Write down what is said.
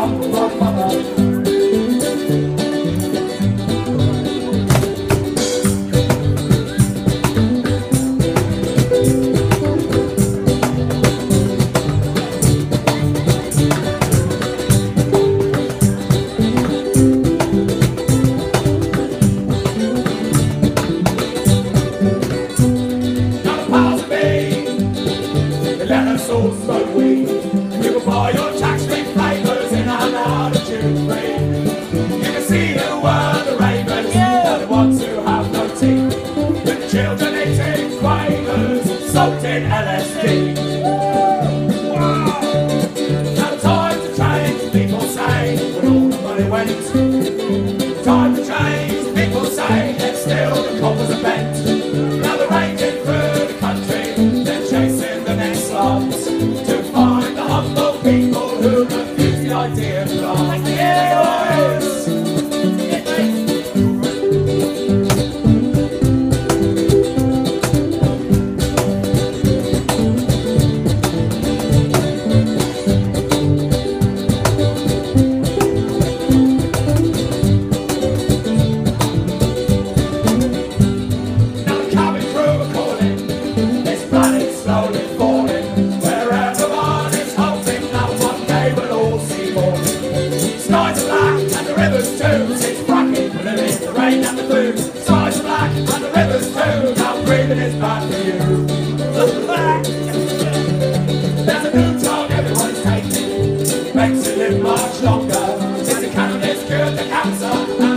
So slowly, you can buy your tax-free flavours in and out of duty-free. You can see who were the ravens, they're the ones who have no teeth. The children eating quavers, soaked in LSD. Now time to change, people say, when all the money went. Time to change, people say, and still the coppers are bent. Now they're raging through the country, they're chasing the next slums. To find the humble people who refuse the idea of life. Now the cabin crew are calling, this planet's slowly falling. Skies are black and the rivers too. It's fracking, polluting the rain and the food. Skies are black and the rivers too. Now breathing is bad for you. There's a new drug everyone's taking, makes you live much longer. It's a cannabis cure to cancer.